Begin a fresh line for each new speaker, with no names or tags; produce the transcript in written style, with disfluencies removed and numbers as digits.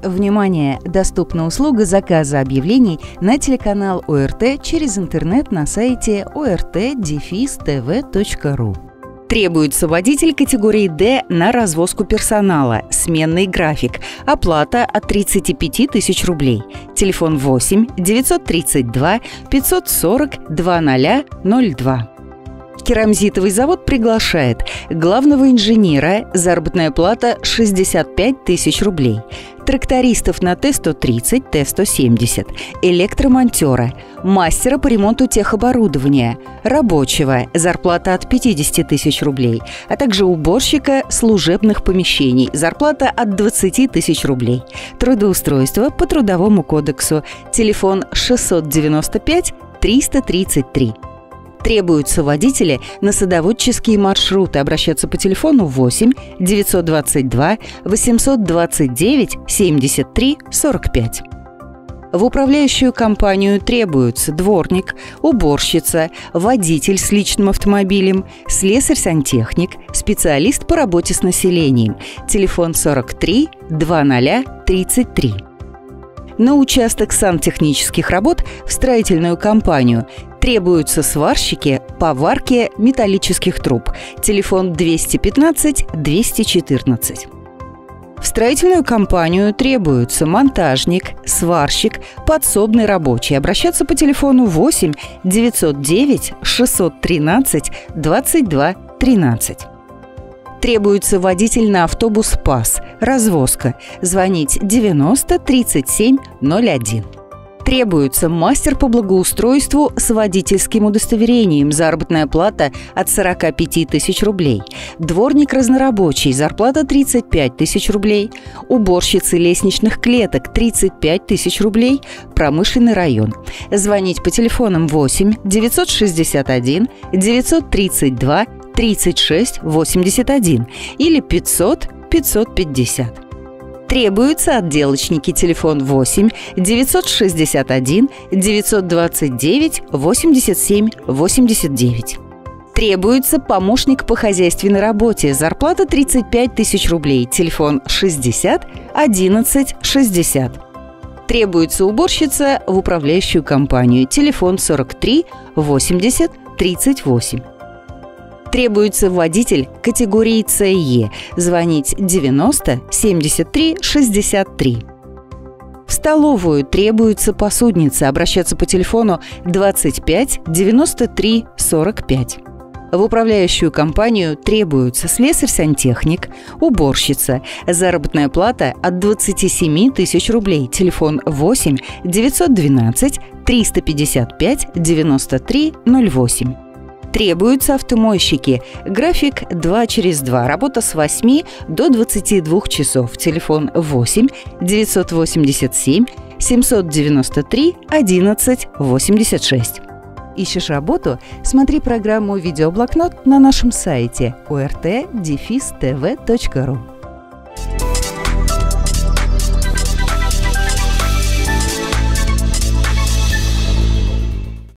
Внимание! Доступна услуга заказа объявлений на телеканал ОРТ через интернет на сайте ort-tv.ru. Требуется водитель категории D на развозку персонала, сменный график, оплата от 35 тысяч рублей. Телефон 8 932 540 2002. Керамзитовый завод приглашает главного инженера, заработная плата 65 тысяч рублей, трактористов на Т-130, Т-170, электромонтера, мастера по ремонту техоборудования, рабочего, зарплата от 50 тысяч рублей, а также уборщика служебных помещений, зарплата от 20 тысяч рублей, трудоустройство по Трудовому кодексу, телефон 695 333. Требуются водители на садоводческие маршруты. Обращаться по телефону 8 922 829 73 45. В управляющую компанию требуются дворник, уборщица, водитель с личным автомобилем, слесарь-сантехник, специалист по работе с населением. Телефон 43 20 33. На участок сантехнических работ в строительную компанию требуются сварщики по варке металлических труб. Телефон 215 214. В строительную компанию требуются монтажник, сварщик, подсобный рабочий. Обращаться по телефону 8 909 613 22 13. Требуется водитель на автобус ПАС, развозка. Звонить 90 37 01. Требуется мастер по благоустройству с водительским удостоверением, заработная плата от 45 тысяч рублей, дворник разнорабочий, зарплата 35 тысяч рублей, уборщицы лестничных клеток 35 тысяч рублей, промышленный район. Звонить по телефонам 8 961 932 36 81 или 500 550. Требуются отделочники. Телефон 8 961 929 87 89. Требуется помощник по хозяйственной работе. Зарплата 35 тысяч рублей. Телефон 60 11 60. Требуется уборщица в управляющую компанию. Телефон 43 80 38. Требуется водитель категории СЕ. Звонить 90 73 63. В столовую требуется посудница. Обращаться по телефону 25 93 45. В управляющую компанию требуются слесарь-сантехник, уборщица, заработная плата от 27 тысяч рублей. Телефон 8 912 355 93 08. Требуются автомойщики. График 2 через 2. Работа с 8 до 22 часов. Телефон 8 987 793 11 86. Ищешь работу? Смотри программу «Видеоблокнот» на нашем сайте ort-tv.ru.